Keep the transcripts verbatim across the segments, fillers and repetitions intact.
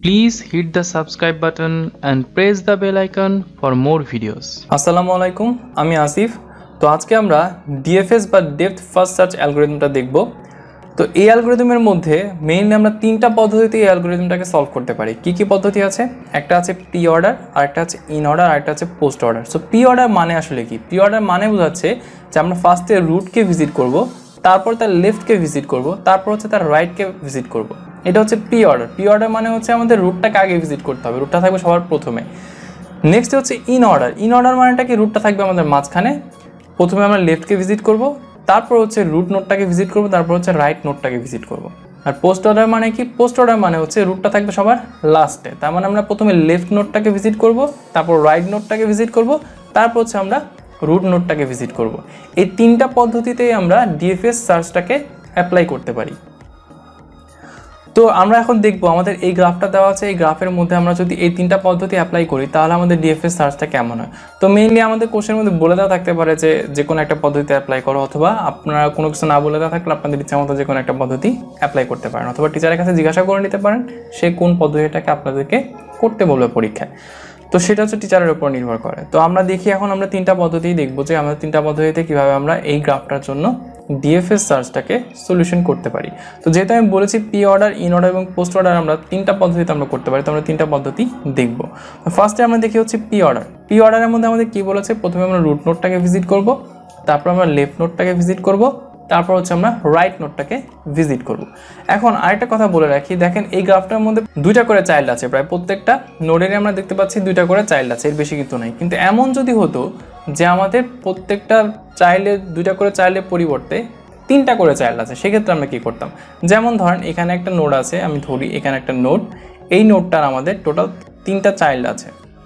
Please hit the subscribe button and press the bell icon for more videos. আসসালামু আলাইকুম, আমি আসিফ। তো আজকে আমরা ডিএফএস বা ডেপথ ফার্স্ট সার্চ অ্যালগরিদমটা দেখব। তো এই অ্যালগরিদমের মধ্যে মেইনলি আমরা তিনটা পদ্ধতিতে এই অ্যালগরিদমটাকে সলভ করতে পারি। কি কি পদ্ধতি আছে? একটা আছে প্রি অর্ডার, আরেকটা আছে ইন অর্ডার, আরেকটা আছে post order. So pre order মানে আসলে কি? প্রি অর্ডার মানে বোঝাচ্ছে যে আমরা ফার্স্টে রুটকে ভিজিট করব, তারপর তার লেফটকে ভিজিট করব, তারপর হচ্ছে তার রাইটকে ভিজিট করব। এটা হচ্ছে প্রি অর্ডার। প্রি অর্ডার মানে হচ্ছে আমাদের রুটটাকে আগে ভিজিট করতে হবে, রুটটা থাকবে সবার প্রথমে। নেক্সট হচ্ছে ইন অর্ডার। ইন অর্ডার মানেটা কি? রুটটা থাকবে আমাদের মাঝখানে, প্রথমে আমরা লেফটকে ভিজিট করব, তারপর হচ্ছে রুট নোটটাকে ভিজিট করব, তারপর হচ্ছে রাইট নোটটাকে ভিজিট করব। আর পোস্ট অর্ডার মানে কি? পোস্ট অর্ডার মানে হচ্ছে রুটটা থাকবে সবার লাস্টে, তার মানে আমরা প্রথমে লেফট নোটটাকে ভিজিট করব, তারপর রাইট নোটটাকে ভিজিট করব, তারপর হচ্ছে আমরা রুট নোটটাকে ভিজিট করব। এই তিনটা পদ্ধতিতেই আমরা ডিএফএস সার্চটাকে অ্যাপ্লাই করতে পারি। তো আমরা এখন দেখব আমাদের এই গ্রাফটা দেওয়া আছে, এই গ্রাফের মধ্যে আমরা যদি এই তিনটা পদ্ধতি অ্যাপ্লাই করি তাহলে আমাদের ডিএফএস সার্চটা কেমন হয়। তো মেইনলি আমাদের কোশ্চেনের মধ্যে বলে দেওয়া থাকতে পারে যে যে কোনো একটা পদ্ধতি অ্যাপ্লাই করো, অথবা আপনারা কোনো কিছু না বলে দেওয়া থাকলে আপনাদের ইচ্ছা মতো যে কোনো একটা পদ্ধতি অ্যাপ্লাই করতে পারেন, অথবা টিচারের কাছে জিজ্ঞাসা করে নিতে পারেন সে কোন পদ্ধতিটাকে আপনাদেরকে করতে বলবে পরীক্ষায়। তো সেটা হচ্ছে টিচারের উপর নির্ভর করে। তো আমরা দেখি এখন আমরা তিনটা পদ্ধতিই দেখবো যে আমরা তিনটা পদ্ধতিতে কীভাবে আমরা এই গ্রাফটার জন্য ডিএফএস সার্চটাকে সলিউশন করতে পারি। তো যেহেতু আমি বলেছি প্রি অর্ডার, ইন অর্ডার এবং পোস্ট অর্ডার আমরা তিনটা পদ্ধতিতে আমরা করতে পারি, তো আমরা তিনটা পদ্ধতি দেখব। ফার্স্টে আমরা দেখি হচ্ছে প্রি অর্ডার। প্রি অর্ডারের মধ্যে আমাদের কী বলেছে? প্রথমে আমরা রুট নোটটাকে ভিজিট করব, তারপর আমরা লেফট নোটটাকে ভিজিট করব, তারপর হচ্ছে আমরা রাইট নোটটাকে ভিজিট করব। এখন আরেকটা কথা বলে রাখি, দেখেন এই গ্রাফটার মধ্যে দুইটা করে চাইল্ড আছে, প্রায় প্রত্যেকটা নোডেরই আমরা দেখতে পাচ্ছি দুইটা করে চাইল্ড আছে, এর বেশি কিন্তু নাই। কিন্তু এমন যদি হতো যে আমাদের প্রত্যেকটা চাইল্ডের দুইটা করে চাইল্ডের পরিবর্তে তিনটা করে চাইল্ড আছে, সেক্ষেত্রে আমরা কী করতাম? যেমন ধরেন এখানে একটা নোড আছে, আমি ধরি এখানে একটা নোড, এই নোডটার আমাদের টোটাল তিনটা চাইল্ড আছে।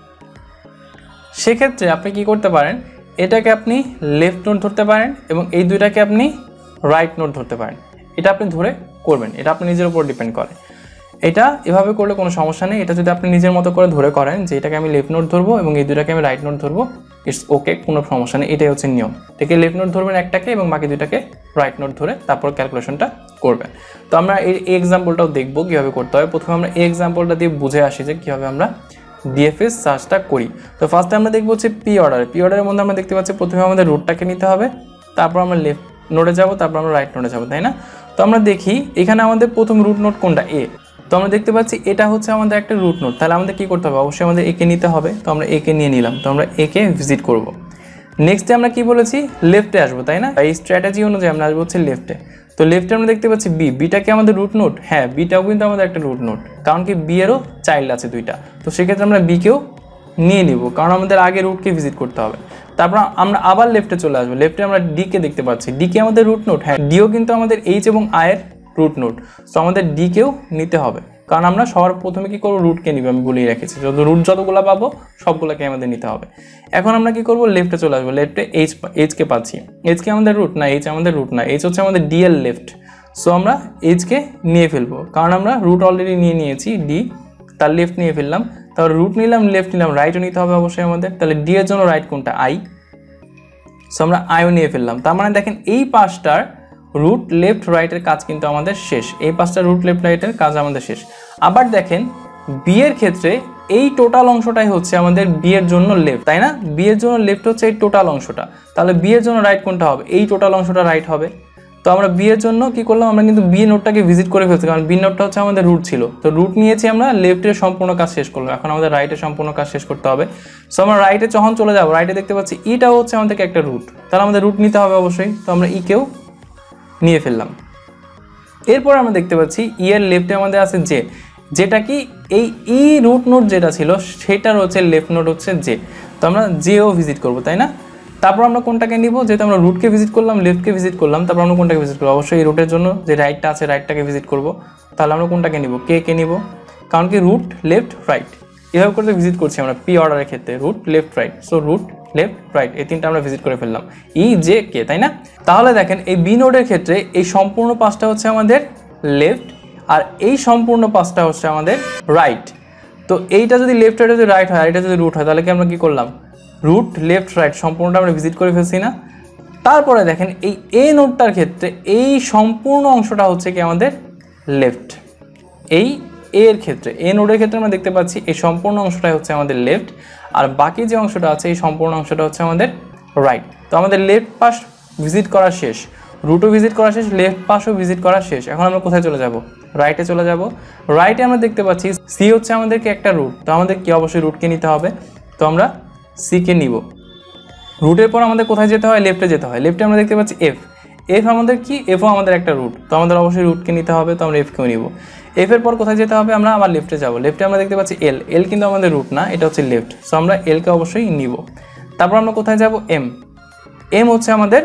সেক্ষেত্রে আপনি কি করতে পারেন? এটাকে আপনি লেফট নোড ধরতে পারেন এবং এই দুইটাকে আপনি রাইট নোট ধরতে পারেন। এটা আপনি ধরে করবেন, এটা আপনি নিজের উপর ডিপেন্ড করে। এটা এভাবে করলে কোনো সমস্যা নেই। এটা যদি আপনি নিজের মতো করে ধরে করেন যে এটাকে আমি লেফট নোট ধরবো এবং এই দুটাকে আমি রাইট নোট ধরবো, ইটস ওকে, কোনো সমস্যা নেই। এটাই হচ্ছে নিয়ম। এটাকে লেফট নোট ধরবেন একটাকে এবং বাকি দুটাকে রাইট নোট ধরে তারপর ক্যালকুলেশনটা করবেন। তো আমরা এই এক্সাম্পলটাও দেখবো কীভাবে করতে হয়। প্রথমে আমরা এই এক্সাম্পলটা দিয়ে বুঝে আসি যে কীভাবে আমরা ডিএফএস সার্চটা করি। তো ফার্স্টে আমরা দেখবো হচ্ছে পি অর্ডার। পি অর্ডারের মধ্যে আমরা দেখতে পাচ্ছি প্রথমে আমাদের রুটটাকে নিতে হবে, তারপর আমরা লেফট নোটে যাব, তারপর আমরা রাইট নোটে যাবো, তাই না? তো আমরা দেখি এখানে আমাদের প্রথম রুট নোট কোনটা? এ। তো আমরা দেখতে পাচ্ছি এটা হচ্ছে আমাদের একটা রুট নোট। তাহলে আমাদের কী করতে হবে? অবশ্যই আমাদের একে নিতে হবে। তো আমরা একে নিয়ে নিলাম, তো আমরা একে ভিজিট করব। নেক্সটে আমরা কি বলেছি? লেফটে আসবো, তাই না? এই স্ট্র্যাটেজি অনুযায়ী আমরা আসবো হচ্ছে লেফটে। তো লেফটে আমরা দেখতে পাচ্ছি বি। বিটা কি আমাদের রুট নোট? হ্যাঁ, বিটাও কিন্তু আমাদের একটা রুট নোট, কারণ কি বি এরও চাইল্ড আছে দুইটা। তো সেক্ষেত্রে আমরা বিকেও নিয়ে নিব, কারণ আমাদের আগে রুটকে ভিজিট করতে হবে। তারপর আমরা আবার লেফটে চলে আসবো। লেফটে আমরা ডিকে দেখতে পাচ্ছি। ডিকে আমাদের রুট নোট, হ্যাঁ ডিও কিন্তু আমাদের এইচ এবং আয়ের রুট নোট। সো আমাদের ডিকেও নিতে হবে, কারণ আমরা সবার প্রথমে কী করবো? রুটকে নিব। আমি বলেই রেখেছি যত রুট যতগুলো পাবো সবগুলোকে আমাদের নিতে হবে। এখন আমরা কি করবো? লেফটে চলে আসবো। লেফটে এইচ এইচকে পাচ্ছি। এইচকে আমাদের রুট না, এইচ আমাদের রুট না, এইচ হচ্ছে আমাদের ডি এর লেফট। সো আমরা এইচকে নিয়ে ফেলবো, কারণ আমরা রুট অলরেডি নিয়ে নিয়েছি ডি, তার লেফট নিয়ে ফেললাম। তাহলে রুট নিলাম, লেফট নিলাম, রাইটও নিতে হবে অবশ্যই আমাদের। তাহলে ডি এর জন্য রাইট কোনটা? আই। সো আমরা আইও নিয়ে ফেললাম। তার মানে দেখেন এই পাঁচটার রুট লেফট রাইটের কাজ কিন্তু আমাদের শেষ। এই পাঁচটা রুট লেফট রাইটের কাজ আমাদের শেষ। আবার দেখেন বি এর ক্ষেত্রে এই টোটাল অংশটাই হচ্ছে আমাদের বি এর জন্য লেফট, তাই না? বি এর জন্য লেফট হচ্ছে এই টোটাল অংশটা। তাহলে বি এর জন্য রাইট কোনটা হবে? এই টোটাল অংশটা রাইট হবে। তো আমরা বি এর জন্য কি করলাম? আমরা কিন্তু বি নোটটাকে ভিজিট করে ফেলছি, কারণ বি নোটটা হচ্ছে আমাদের রুট ছিল। তো রুট নিয়েছি আমরা, লেফটের সম্পূর্ণ কাজ শেষ করলাম। এখন আমাদের রাইটের সম্পূর্ণ কাজ শেষ করতে হবে। সো আমরা রাইটে যখন চলে যাবো, রাইটে দেখতে পাচ্ছি ইটাও হচ্ছে আমাদেরকে একটা রুট, তাহলে আমাদের রুট নিতে হবে অবশ্যই। তো আমরা ইকেও নিয়ে ফেললাম। এরপর আমরা দেখতে পাচ্ছি ই এর লেফটে আমাদের আছে জে, যেটা কি এই ই রুট নোট যেটা ছিল সেটার হচ্ছে লেফট নোট হচ্ছে জে। তো আমরা জেও ভিজিট করবো, তাই না? তারপর আমরা কোনটাকে নিব? যেহেতু আমরা রুটকে ভিজিট করলাম, লেফটকে ভিজিট করলাম, তারপর আমরা কোনটাকে ভিজিট করবো? অবশ্যই এই রুটের জন্য যে রাইটটা আছে রাইটটাকে ভিজিট করব। তাহলে আমরা কোনটাকে নিব? কে কে নিব, কারণ কি রুট লেফট রাইট এভাবে করে ভিজিট করছি আমরা পি অর্ডারের ক্ষেত্রে, root left right. So root left right এই তিনটা আমরা ভিজিট করে ফেললাম, ই জে কে, তাই না? তাহলে দেখেন এই বি নোডের ক্ষেত্রে এই সম্পূর্ণ পাঁচটা হচ্ছে আমাদের লেফট, আর এই সম্পূর্ণ পাঁচটা হচ্ছে আমাদের রাইট। তো এইটা যদি লেফট রাইট যদি রাইট হয়, আর এটা যদি রুট হয়, তাহলে কি আমরা কি করলাম? রুট লেফট রাইট সম্পূর্ণটা আমরা ভিজিট করে ফেলছি না? তারপরে দেখেন এই এ নোটটার ক্ষেত্রে এই সম্পূর্ণ অংশটা হচ্ছে কি আমাদের লেফট, এই এ এর ক্ষেত্রে এ নোডের ক্ষেত্রে আমরা দেখতে পাচ্ছি এই সম্পূর্ণ অংশটাই হচ্ছে আমাদের লেফট, আর বাকি যে অংশটা আছে এই সম্পূর্ণ অংশটা হচ্ছে আমাদের রাইট। তো আমাদের লেফট পাশ ভিজিট করা শেষ, রুটও ভিজিট করা শেষ, লেফট পাশও ভিজিট করা শেষ। এখন আমরা কোথায় চলে যাব? রাইটে চলে যাব। রাইটে আমরা দেখতে পাচ্ছি সি হচ্ছে আমাদেরকে একটা রুট, তো আমাদের কি অবশ্যই রুটকে নিতে হবে। তো আমরা সিকে নিব। রুটের পর আমাদের কোথায় যেতে হয়? লেফটে যেতে হয়। লেফটে আমরা দেখতে পাচ্ছি এফ, এফ আমাদের কি? এফও আমাদের একটা রুট, তো আমাদের অবশ্যই রুটকে নিতে হবে, তো আমরা এফকেও নিব। এফ এর পর কোথায় যেতে হবে? আমরা আবার লেফটে যাব। লেফটে আমরা দেখতে পাচ্ছি এল, এল কিন্তু আমাদের রুট না, এটা হচ্ছে লেফট, সো আমরা এলকে অবশ্যই নিব। তারপর আমরা কোথায় যাব? এম, এম হচ্ছে আমাদের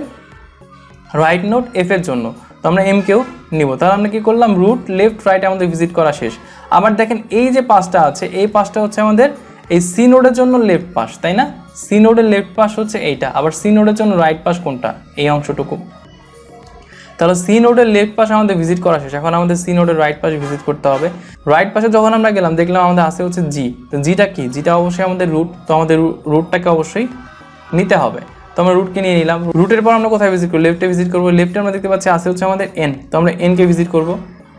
রাইট নোড এফ এর জন্য, তো আমরা এমকেও নিব। তাহলে আমরা কি করলাম? রুট লেফট রাইট আমাদের ভিজিট করা শেষ। আবার দেখেন এই যে পাশটা আছে, এই পাশটা হচ্ছে আমাদের এই সি নোডের জন্য লেফট পাশ, তাই না? সি নোডের লেফট পাশ হচ্ছে এইটা, আবার সি নোডের জন্য রাইট পাশ কোনটা? এই অংশটুকু। তাহলে সি নোডের লেফট পাশ আমাদের ভিজিট করা শেষ, এখন আমাদের সি নোডের রাইট পাশ ভিজিট করতে হবে। রাইট পাশে যখন আমরা গেলাম দেখলাম আমাদের আছে হচ্ছে জি, তো জিটা কি? জিটা অবশ্যই আমাদের রুট, তো আমাদের রুটটাকে অবশ্যই নিতে হবে, তো আমরা রুটকে নিয়ে নিলাম। রুটের পর আমরা কোথায় ভিজিট করবো? লেফটে ভিজিট করবো। লেফটে আমরা দেখতে পাচ্ছি আছে হচ্ছে আমাদের এন, তো আমরা এনকে ভিজিট করবো।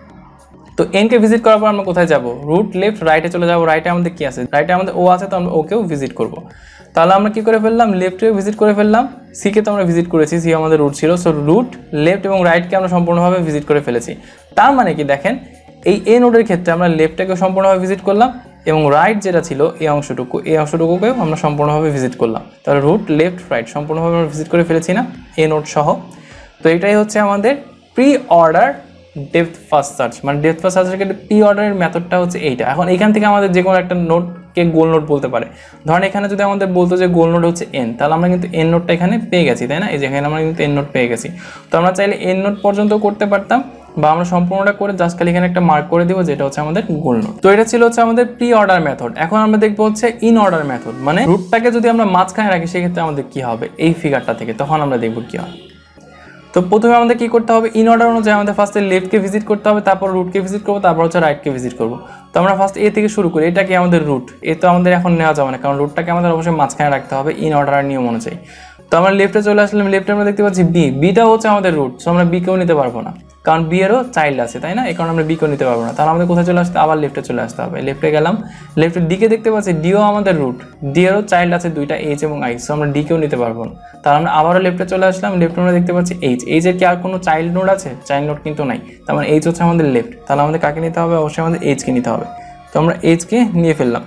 তো এনকে ভিজিট করার পর আমরা কোথায় যাব? রুট লেফট রাইটে চলে যাবো। রাইটে আমাদের কি আছে? রাইটে আমাদের ও আছে, তো আমরা ওকেও ভিজিট করব। তাহলে আমরা কি করে ফেললাম? লেফটেও ভিজিট করে ফেললাম, সিকে তো আমরা ভিজিট করেছি, সি আমাদের রুট ছিল, সো রুট লেফট এবং রাইটকে আমরা সম্পূর্ণভাবে ভিজিট করে ফেলেছি। তার মানে কি দেখেন, এই এ নোডের ক্ষেত্রে আমরা লেফটটাকেও সম্পূর্ণভাবে ভিজিট করলাম এবং রাইট যেটা ছিল এই অংশটুকু, এই অংশটুকুকেও আমরা সম্পূর্ণভাবে ভিজিট করলাম। তাহলে রুট লেফট রাইট সম্পূর্ণভাবে আমরা ভিজিট করে ফেলেছি না, এ নোড সহ। তো এটাই হচ্ছে আমাদের pre order depth first search, মানে ডেপথ ফার্স্ট সার্চের ক্ষেত্রে প্রি অর্ডারের মেথডটা হচ্ছে এইটা। এখন এখান থেকে আমাদের যে কোনো একটা নোডকে গোল নোড বলতে পারে। ধরেন এখানে যদি আমাদের বলতো যে গোল নোড হচ্ছে এন, তাহলে আমরা কিন্তু এন নোডটা এখানে পেয়ে গেছি, তাই না? এই যে এখানে আমরা কিন্তু এন নোড পেয়ে গেছি। তো আমরা চাইলে এন নোড পর্যন্ত করতে পারতাম, বা আমরা সম্পূর্ণটা করে জাস্ট খালি এখানে একটা মার্ক করে দিব যেটা হচ্ছে আমাদের গোল নোড। তো এটা ছিল হচ্ছে আমাদের প্রি অর্ডার মেথড। এখন আমরা দেখবো হচ্ছে ইন অর্ডার মেথড, মানে রুটটাকে যদি আমরা মাঝখানে রাখি সেক্ষেত্রে আমাদের কি হবে এই ফিগারটা থেকে, তখন আমরা দেখবো কি হয়। তো প্রথমে আমাদের কি করতে হবে? ইন অর্ডার অনুযায়ী আমাদের ফার্স্টে লেফটকে ভিজিট করতে হবে, তারপর রুটকে ভিজিট করবো, তারপর হচ্ছে রাইটকে ভিজিট করবো। তো আমরা ফার্স্ট এ থেকে শুরু করি, এটা কি আমাদের রুট, এ তো আমাদের এখন নেওয়া যাবে না, কারণ রুটটাকে আমাদের অবশ্যই মাঝখানে রাখতে হবে ইন অর্ডার নিয়ম অনুযায়ী। তো আমরা লেফটে চলে আসলাম, লেফটে আমরা দেখতে পাচ্ছি বি, বিটা হচ্ছে আমাদের রুট, সো আমরা বিকেও নিতে পারবো না, কারণ বি এরও চাইল্ড আছে, তাই না? এই কারণে আমরা বিকেও নিতে পারবো না। তাহলে আমাদের কোথায় চলে আসতে? আবার লেফটে চলে আসতে হবে। লেফটে গেলাম, লেফটের দিকে দেখতে পাচ্ছি ডিও আমাদের রুট, ডি এরও চাইল্ড আছে দুইটা, এইচ এবং আই, সো আমরা ডিকেও নিতে পারবো না। তাহলে আমরা আবারও লেফটে চলে আসলাম, লেফটে আমরা দেখতে পাচ্ছি এইচ, এইচ এর কি আর কোনো চাইল্ড নোড আছে? চাইল্ড নোড কিন্তু নাই, তার মানে এইচ হচ্ছে আমাদের লেফট। তাহলে আমাদের কাকে নিতে হবে? অবশ্যই আমাদের এইচকে নিতে হবে। তো আমরা এইচকে নিয়ে ফেললাম।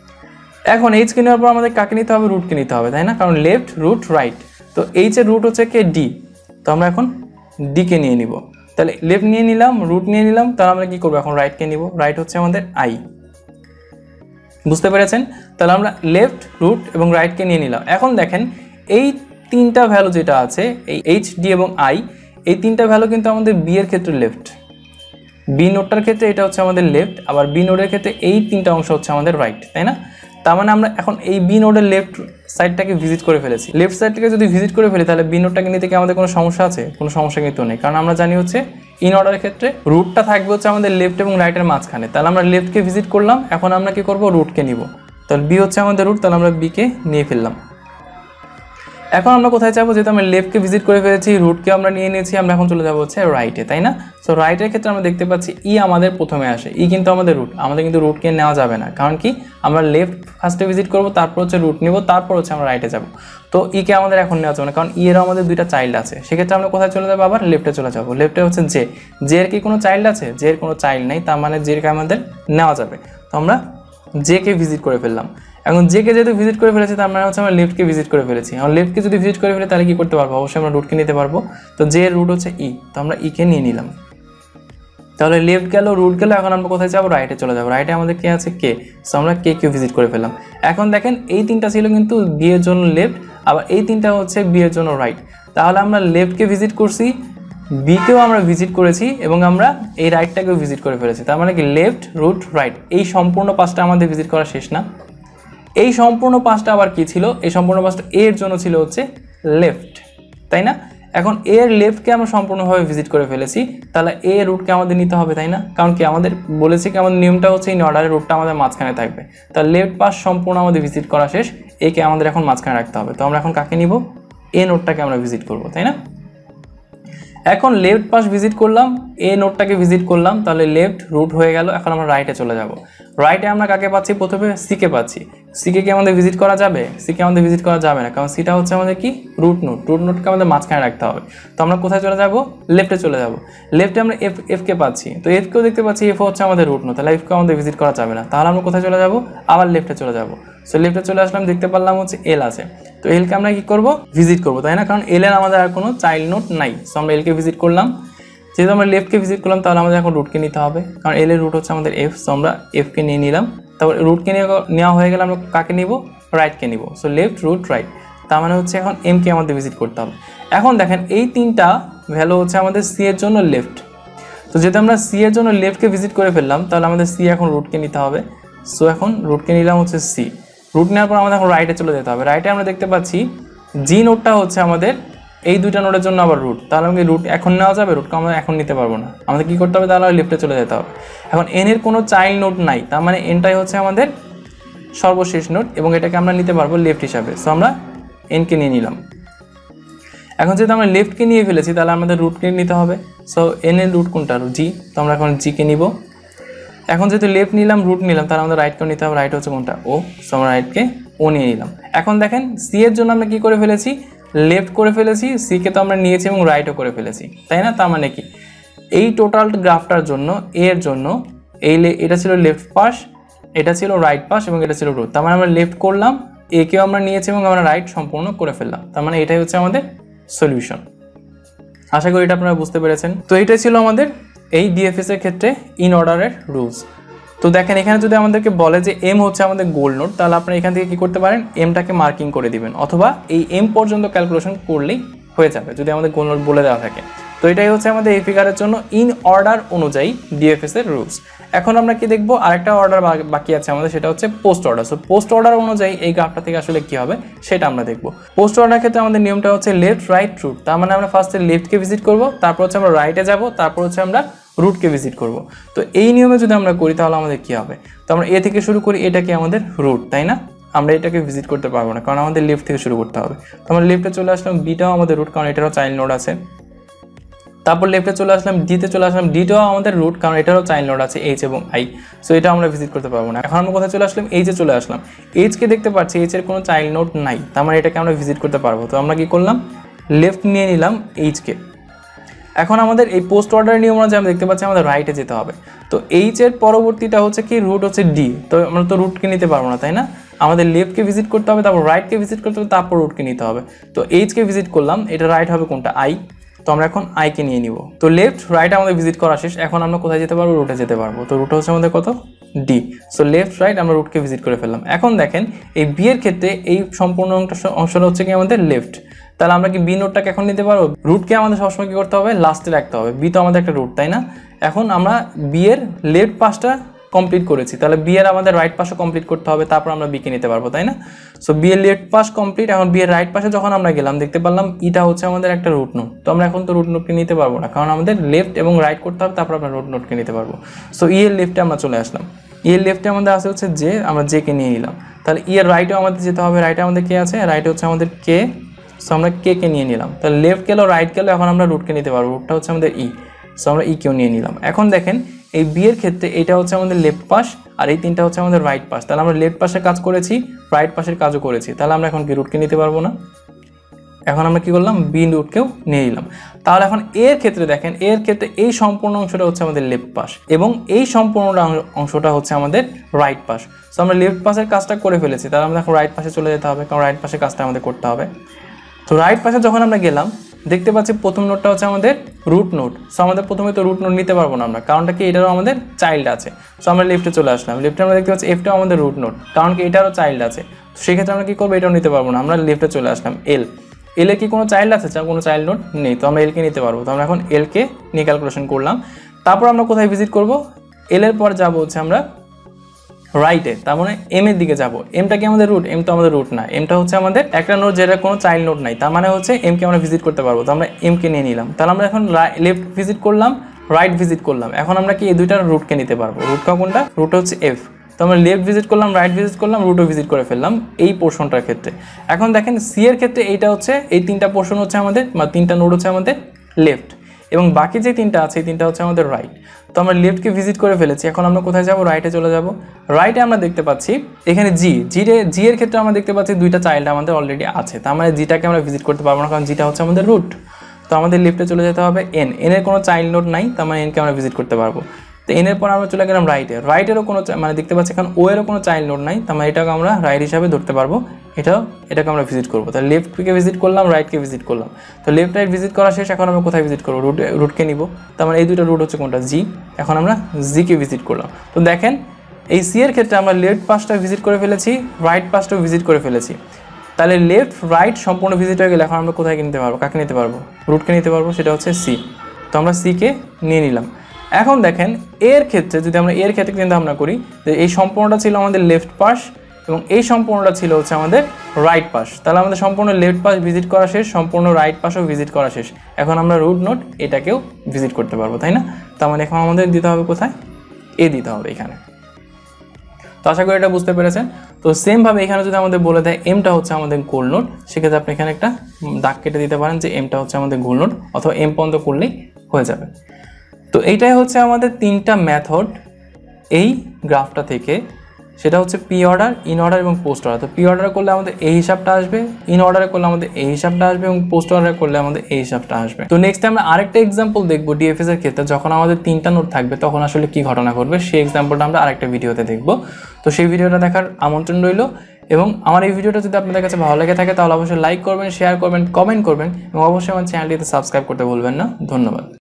এখন এইচকে নেওয়ার পর আমাদের কাকে নিতে হবে? রুটকে নিতে হবে, তাই না? কারণ লেফট রুট রাইট, তো এইচ এর রুট হচ্ছে কে? ডি, তো আমরা এখন ডিকে নিয়ে নিব। তাহলে লেফট নিয়ে নিলাম, রুট নিয়ে নিলাম, তাহলে আমরা কি করবো? এখন রাইটকে নিব। রাইট হচ্ছে আমাদের আই, বুঝতে পেরেছেন? তাহলে আমরা লেফট রুট এবং রাইটকে নিয়ে নিলাম। এখন দেখেন এই তিনটা ভ্যালু যেটা আছে, এই এইচ ডি এবং আই, এই তিনটা ভ্যালু কিন্তু আমাদের বি এর ক্ষেত্রে লেফট, বি নোডটার ক্ষেত্রে এটা হচ্ছে আমাদের লেফট, আবার বি নোডের ক্ষেত্রে এই তিনটা অংশ হচ্ছে আমাদের রাইট, তাই না? তার মানে আমরা এখন এই বি নোডের লেফট সাইডটাকে ভিজিট করে ফেলেছি। লেফট সাইডটাকে যদি ভিজিট করে ফেলি তাহলে বি নোডটাকে নিতে কি আমাদের কোনো সমস্যা আছে? কোনো সমস্যা কিন্তু নেই, কারণ আমরা জানি হচ্ছে ইন অর্ডারের ক্ষেত্রে রুটটা থাকবে হচ্ছে আমাদের লেফট এবং রাইটের মাঝখানে। তাহলে আমরা লেফটকে ভিজিট করলাম, এখন আমরা কি করব? রুটকে নিব। তাহলে বি হচ্ছে আমাদের রুট, তাহলে আমরা বিকে নিয়ে ফেললাম। এখন আমরা কোথায় যাবো? যেহেতু আমরা লেফটকে ভিজিট করে ফেলেছি, রুটকে আমরা নিয়ে নিয়েছি, আমরা এখন চলে যাবো হচ্ছে রাইটে, তাই না? সো রাইটের ক্ষেত্রে আমরা দেখতে পাচ্ছি ই আমাদের প্রথমে আসে, ই কিন্তু আমাদের রুট, আমাদের কিন্তু রুটকে নেওয়া যাবে না, কারণ কি আমরা লেফট ফার্স্টে ভিজিট করবো, তারপর হচ্ছে রুট নিব, তারপর হচ্ছে আমরা রাইটে যাবো। তো ইকে আমাদের এখন নেওয়া যাবে না, কারণ ই এরও আমাদের দুইটা চাইল্ড আছে, সেক্ষেত্রে আমরা কোথায় চলে যাবো? আবার লেফটে চলে যাবো। লেফটে হচ্ছে জে, জে এর কি কোনো চাইল্ড আছে? জে এর কোনো চাইল্ড নেই, তার মানে জেকে আমাদের নেওয়া যাবে। তো আমরা জেকে ভিজিট করে ফেললাম। এখন জেকে যেহেতু ভিজিট করে ফেলেছি তার মানে হচ্ছে আমরা লেফটকে ভিজিট করে ফেলেছি। এখন লেফটকে যদি ভিজিট করে ফেলি তাহলে কি করতে পারবো? অবশ্যই আমরা রুটকে নিতে পারবো। তো জে এর রুট হচ্ছে ই, তো আমরা ইকে নিয়ে নিলাম। তাহলে লেফট গেল, রুট গেল, এখন আমরা কোথায় যাবো? রাইটে চলে যাবো। রাইটে আমাদের কে আছে? কে, সো আমরা কে কে ভিজিট করে ফেললাম। এখন দেখেন এই তিনটা ছিল কিন্তু বি এর জন্য লেফট, আবার এই তিনটা হচ্ছে বি এর জন্য রাইট। তাহলে আমরা লেফটকে ভিজিট করছি, বিকেও আমরা ভিজিট করেছি এবং আমরা এই রাইটটাকেও ভিজিট করে ফেলেছি। তার মানে কি লেফট রুট রাইট এই সম্পূর্ণ পাঁচটা আমাদের ভিজিট করা শেষ না। এই সম্পূর্ণ পাঁচটা আবার কি ছিল? এই সম্পূর্ণ পাঁচটা এর জন্য ছিল হচ্ছে লেফট, তাই না? এখন এর লেফটকে আমরা সম্পূর্ণভাবে ভিজিট করে ফেলেছি, তাহলে এ রুটকে আমাদের নিতে হবে, তাই না? কারণ কি আমাদের বলেছি কি আমাদের নিয়মটা হচ্ছে ইন অর্ডারের রুটটা আমাদের মাঝখানে থাকবে। তাহলে লেফট পাশ সম্পূর্ণ আমাদের ভিজিট করা শেষ, একে আমাদের এখন মাঝখানে রাখতে হবে। তো আমরা এখন কাকে নিব? এ নোটটাকে আমরা ভিজিট করব, তাই না? এখন লেফট পাশ ভিজিট করলাম, এ নোটটাকে ভিজিট করলাম, তাহলে লেফট রুট হয়ে গেল। এখন আমরা রাইটে চলে যাব। রাইটে আমরা কাকে পাচ্ছি? প্রথমে সিকে পাচ্ছি। সিকে কি আমাদের ভিজিট করা যাবে? সিকে আমাদের ভিজিট করা যাবে না, কারণ সিটা হচ্ছে আমাদের কি রুট নোট। রুট নোটকে আমাদের মাঝখানে রাখতে হবে। তো আমরা কোথায় চলে যাব? লেফটে চলে যাব। লেফটে আমরা এফ এফকে পাচ্ছি, তো এফকেও দেখতে পাচ্ছি, এফ হচ্ছে আমাদের রুট নোট, তাহলে এফকে আমাদের ভিজিট করা যাবে না। তাহলে আমরা কোথায় চলে যাব? আবার লেফটে চলে যাব। সো লেফটে চলে আসলাম, দেখতে পারলাম হচ্ছে এল আছে, তো এলকে আমরা কি করব? ভিজিট করব, তাই না? কারণ এল এর আমাদের আর কোনো চাইল্ড নোট নাই। সো আমরা এলকে ভিজিট করলাম। যেহেতু আমরা লেফটকে ভিজিট করলাম, তাহলে আমাদের এখন রুটকে নিতে হবে, কারণ এল এর রুট হচ্ছে আমাদের এফ। সো আমরা এফকে নিয়ে নিলাম। তারপর রুটকে নিয়ে নেওয়া হয়ে গেলে আমরা কাকে নিব? রাইটকে নিব। সো লেফট রুট রাইট, তার মানে হচ্ছে এখন এমকে আমাদের ভিজিট করতে হবে। এখন দেখেন এই তিনটা ভ্যালু হচ্ছে আমাদের সি এর জন্য লেফট। তো যেহেতু আমরা সি এর জন্য লেফটকে ভিজিট করে ফেললাম, তাহলে আমাদের সি এখন রুটকে নিতে হবে। সো এখন রুটকে নিলাম হচ্ছে সি। রুট নেওয়ার পর আমাদের এখন রাইটে চলে যেতে হবে। রাইটে আমরা দেখতে পাচ্ছি জি নোটটা হচ্ছে আমাদের এই দুইটা নোটের জন্য আবার রুট, তাহলে আমাকে রুট এখন নেওয়া যাবে? রুটকে আমরা এখন নিতে পারবো না, আমাদের কী করতে হবে? তাহলে লেফটে চলে যেতে হবে। এখন এন এর কোনো চাইল্ড নোট নাই, তার মানে এনটাই হচ্ছে আমাদের সর্বশেষ নোট, এবং এটাকে আমরা নিতে পারবো লেফট হিসাবে। সো আমরা এনকে নিয়ে নিলাম। এখন যেহেতু আমরা লেফটকে নিয়ে ফেলেছি, তাহলে আমাদের রুটকে নিতে হবে। সো এন এর রুট কোনটা? জি, তো আমরা এখন জিকে নিব। এখন যেহেতু লেফট নিলাম, রুট নিলাম, তাহলে আমাদের রাইটকেও নিতে হবে। রাইট হচ্ছে কোনটা? ও। সো আমরা রাইটকে ও নিয়ে নিলাম। এখন দেখেন সি এর জন্য আমরা কী করে ফেলেছি? লেফট করে ফেলেছি, সিকে তো আমরা নিয়েছি এবং রাইটও করে ফেলেছি, তাই না? তার মানে কি এই টোটাল গ্রাফটার জন্য এর জন্য এই এটা ছিল লেফট পাশ, এটা ছিল রাইট পাশ, এবং এটা ছিল রুট। তার মানে আমরা লেফট করলাম, একেও আমরা নিয়েছি এবং আমরা রাইট সম্পূর্ণ করে ফেললাম। তার মানে এটাই হচ্ছে আমাদের সলিউশন। আশা করি এটা আপনারা বুঝতে পেরেছেন। তো এইটাই ছিল আমাদের এই ডিএফএস এর ক্ষেত্রে ইন অর্ডারের রুলস। তো দেখেন এখানে যদি আমাদেরকে বলে যে এম হচ্ছে আমাদের গোল নোট, তাহলে আপনারা এখান থেকে কী করতে পারেন? এমটাকে মার্কিং করে দিবেন, অথবা এই এম পর্যন্ত ক্যালকুলেশন করলেই হয়ে যাবে যদি আমাদের গোল নোট বলে দেওয়া থাকে। তো এটাই হচ্ছে আমাদের এই ফিগারের জন্য ইন অর্ডার অনুযায়ী ডিএফএস এর রুলস। এখন আমরা কি দেখবো? আরেকটা অর্ডার বাকি আছে আমাদের, সেটা হচ্ছে post order. So post order অনুযায়ী এই গ্রাফটা থেকে আসলে কি হবে সেটা আমরা দেখবো। পোস্ট অর্ডার ক্ষেত্রে আমাদের নিয়মটা হচ্ছে লেফট রাইট রুট, তার মানে আমরা ফার্স্টে লেফটকে ভিজিট করব, তারপর হচ্ছে আমরা রাইটে যাব, তারপর হচ্ছে আমরা রুটকে ভিজিট করব। তো এই নিয়মে যদি আমরা করি তাহলে আমাদের কি হবে? তো আমরা এ থেকে শুরু করি, এটাকে আমাদের রুট, তাই না? আমরা এটাকে ভিজিট করতে পারবো না, কারণ আমাদের লেফট থেকে শুরু করতে হবে। তো আমরা লেফটে চলে আসলাম, বিটাও আমাদের রুট, কারণ এটারও চাইল্ড নোড আছে। তারপর লেফটে চলে আসলাম, ডিতে চলে আসলাম, ডিটাও আমাদের রুট, কারণ এটারও চাইল্ড নোড আছে এইচ এবং আই। সো এটা আমরা ভিজিট করতে পারবো না। এখন আমরা কোথায় চলে আসলাম? এইচে চলে আসলাম। এইচকে দেখতে পাচ্ছি এইচ এর কোনো চাইল্ড নোড নাই, তার মানে এটাকে আমরা ভিজিট করতে পারবো। তো আমরা কি করলাম? লেফট নিয়ে নিলাম এইচকে। এখন আমাদের এই পোস্ট অর্ডার নিয়ম অনুযায়ী আমরা দেখতে পাচ্ছি আমাদের রাইটে যেতে হবে। তো এইচ এর পরবর্তীটা হচ্ছে কি? রুট হচ্ছে ডি। তো আমরা তো রুটকে নিতে পারবো না, তাই না? আমাদের লেফটকে ভিজিট করতে হবে, তারপর রাইটকে ভিজিট করতে হবে, তারপর রুটকে নিতে হবে। তো এইচকে ভিজিট করলাম, এটা রাইট হবে কোনটা? আই। তো আমরা এখন আইকে নিয়ে নিব। তো লেফট রাইট আমাদের ভিজিট করা শেষ। এখন আমরা কোথায় যেতে পারবো? রুটে যেতে পারবো। তো রুট হচ্ছে আমাদের কত? ডি। সো লেফট রাইট আমরা রুটকে ভিজিট করে ফেললাম। এখন দেখেন এই বি এর ক্ষেত্রে এই সম্পূর্ণ অংশটা হচ্ছে কি আমাদের লেফট, তাহলে আমরা কি বি নোটটাকে এখন নিতে পারবো? রুটকে আমাদের সবসময় কি করতে হবে? লাস্টে রাখতে হবে। বি তো আমাদের একটা রুট, তাই না? এখন আমরা বি এর লেফট পাশটা কমপ্লিট করেছি, তাহলে বি এর আমাদের রাইট পাশও কমপ্লিট করতে হবে, তারপর আমরা বিকে নিতে পারবো, তাই না? সো বি এর লেফট পাশ কমপ্লিট। এখন বি এর রাইট পাশে যখন আমরা গেলাম, দেখতে পারলাম ইটা হচ্ছে আমাদের একটা রুট নোট। তো আমরা এখন তো রুট নোটকে নিতে পারবো না, কারণ আমাদের লেফট এবং রাইট করতে হবে, তারপর আমরা রুট নোটকে নিতে পারবো। সো ই এর লেফটে আমরা চলে আসলাম। ই এর লেফটে আমাদের আছে হচ্ছে জে, আমরা জে কে নিয়ে নিলাম। তাহলে ই এর রাইটেও আমাদের যেতে হবে। রাইটে আমাদের কে আছে? রাইটে হচ্ছে আমাদের কে। সো আমরা কে কে নিয়ে নিলাম। তাহলে লেফট গেলো, রাইট গেলো, এখন আমরা রুটকে নিতে পারবো। রুটটা হচ্ছে আমাদের ই। সো আমরা ই কেও নিয়ে নিলাম। এখন দেখেন এই বি এর ক্ষেত্রে এটা হচ্ছে আমাদের লেফট পাশ, আর এই তিনটা হচ্ছে আমাদের রাইট পাশ। তাহলে আমরা লেফট পাশের কাজ করেছি, রাইট পাশের কাজও করেছি, তাহলে আমরা এখন কি রুটকে নিতে পারবো না। এখন আমরা কি করলাম? বি রুটকেও নিয়ে নিলাম। তাহলে এখন এর ক্ষেত্রে দেখেন, এর ক্ষেত্রে এই সম্পূর্ণ অংশটা হচ্ছে আমাদের লেফট পাশ, এবং এই সম্পূর্ণ অংশটা হচ্ছে আমাদের রাইট পাশ। সো আমরা লেফট পাশের কাজটা করে ফেলেছি, তাহলে আমরা এখন রাইট পাশে চলে যেতে হবে, কারণ রাইট পাশের কাজটা আমাদের করতে হবে। তো রাইট পাশে যখন আমরা গেলাম, দেখতে পাচ্ছি প্রথম নোটটা হচ্ছে আমাদের রুট নোট। সো আমাদের প্রথমে তো রুট নোট নিতে পারবো না আমরা, কারণটা কি? এটারও আমাদের চাইল্ড আছে। সো আমরা লেফটে চলে আসলাম। লেফটে আমরা দেখতে পাচ্ছি এফটাও আমাদের রুট নোট, কারণ কি? এটারও চাইল্ড আছে। তো সেক্ষেত্রে আমরা কী করবো? এটাও নিতে পারবো না, আমরা লেফটে চলে আসলাম। এল, এল এ কি কোনো চাইল্ড আছে? কোনো চাইল্ড নোট নেই, তো আমরা এলকে নিতে পারবো। তো আমরা এখন এলকে নিয়ে ক্যালকুলেশন করলাম। তারপর আমরা কোথায় ভিজিট করবো? এল এর পর যাবো হচ্ছে আমরা রাইটে, তার মানে এম এর দিকে যাবো। এমটা কি আমাদের রুট? এম তো আমাদের রুট না, এমটা হচ্ছে আমাদের একটা নোট যেটা কোনো চাইল্ড নোট নাই, তার মানে হচ্ছে এমকে আমরা ভিজিট করতে পারবো। তো আমরা এমকে নিয়ে নিলাম। তাহলে আমরা এখন লেফট ভিজিট করলাম, রাইট ভিজিট করলাম। এখন আমরা কি এই দুইটার রুটকে নিতে পারবো? রুটটা কোনটা? রুট হচ্ছে এফ। তো আমরা লেফট ভিজিট করলাম, রাইট ভিজিট করলাম, রুটও ভিজিট করে ফেললাম এই পোর্শনটার ক্ষেত্রে। এখন দেখেন সি এর ক্ষেত্রে এইটা হচ্ছে, এই তিনটা পোর্শন হচ্ছে আমাদের, বা তিনটা নোট হচ্ছে আমাদের লেফট। এবং বাকি যে তিনটা আছে এই তিনটা হচ্ছে আমাদের রাইট। তো আমরা লেফটকে ভিজিট করে ফেলেছি, এখন আমরা কোথায় যাব? রাইটে চলে যাব। রাইটে আমরা দেখতে পাচ্ছি এখানে জি জি জি এর ক্ষেত্রে আমরা দেখতে পাচ্ছি দুইটা চাইল্ড আমাদের অলরেডি আছে, তার মানে জিটাকে আমরা ভিজিট করতে পারবো না, কারণ জিটা হচ্ছে আমাদের রুট। তো আমাদের লেফটে চলে যেতে হবে এন, এন এর কোনো চাইল্ড নোড নাই, তার মানে এনকে আমরা ভিজিট করতে পারবো। তো এন এর পর আমরা চলে গেলাম রাইটে, রাইটেরও কোনো মানে দেখতে পাচ্ছি এখন ও এরও কোনো চাইল্ড নোড নাই, তার মানে এটাকে আমরা রাইট হিসাবে ধরতে পারবো, এটাও এটাকে আমরা ভিজিট করবো। তাহলে লেফটকে ভিজিট করলাম, রাইটকে ভিজিট করলাম। তো লেফট রাইট ভিজিট করা শেষ, এখন আমরা কোথায় ভিজিট করবো? রুট রুটকে নিব, তার মানে এই দুটো রুট হচ্ছে কোনটা? জি। এখন আমরা জিকে ভিজিট করলাম। তো দেখেন এই সি এর ক্ষেত্রে আমরা লেফট পাশটা ভিজিট করে ফেলেছি, রাইট পাশটাও ভিজিট করে ফেলেছি। তাহলে লেফট রাইট সম্পূর্ণ ভিজিট হয়ে গেলে এখন আমরা কোথায় নিতে পারবো? কাকে নিতে পারবো? রুটকে নিতে পারবো, সেটা হচ্ছে সি। তো আমরা সিকে নিয়ে নিলাম। এখন দেখেন এর ক্ষেত্রে যদি আমরা এর ক্ষেত্রে চিন্তা ভাবনা করি যে এই সম্পূর্ণটা ছিল আমাদের লেফট পাশ এবং এই সম্পূর্ণটা ছিল হচ্ছে আমাদের রাইট পাশ, তাহলে আমাদের সম্পূর্ণ লেফট পাশ ভিজিট করা শেষ, সম্পূর্ণ রাইট পাশও ভিজিট করা শেষ। এখন আমরা রুট নোট এটাকেও ভিজিট করতে পারবো, তাই না? তার মানে এখন আমাদের দিতে হবে কোথায়? এ দিতে হবে এখানে। তো আশা করি এটা বুঝতে পেরেছেন। তো সেমভাবে এখানে যদি আমাদের বলে দেয় এমটা হচ্ছে আমাদের গোল নোট, সেক্ষেত্রে আপনি এখানে একটা দাগ কেটে দিতে পারেন যে এমটা হচ্ছে আমাদের গোল নোট, অথবা এম পর্যন্ত করলেই হয়ে যাবে। তো এইটাই হচ্ছে আমাদের তিনটা মেথড এই গ্রাফটা থেকে, সেটা হচ্ছে পি অর্ডার, ইন অর্ডার এবং পোস্ট অর্ডার। তো পি অর্ডার করলে আমাদের এই হিসাবটা আসবে, ইন অর্ডারে করলে আমাদের এই হিসাবটা আসবে এবং পোস্ট অর্ডার করলে আমাদের এই হিসাবটা আসবে। তো নেক্সট আমরা আরেকটা এক্সাম্পল দেখবো ডিএফএস এর ক্ষেত্রে, যখন আমাদের তিনটা নোট থাকবে তখন আসলে কি ঘটনা ঘটবে সেই এক্সাম্পলটা আমরা আরেকটা ভিডিওতে দেখবো। তো সেই ভিডিওটা দেখার আমন্ত্রণ রইল, এবং আমার এই ভিডিওটা যদি আপনাদের কাছে ভালো লেগে থাকে তাহলে অবশ্যই লাইক করবেন, শেয়ার করবেন, কমেন্ট করবেন এবং অবশ্যই আমার চ্যানেলটিতে সাবস্ক্রাইব করতে ভুলবেন না। ধন্যবাদ।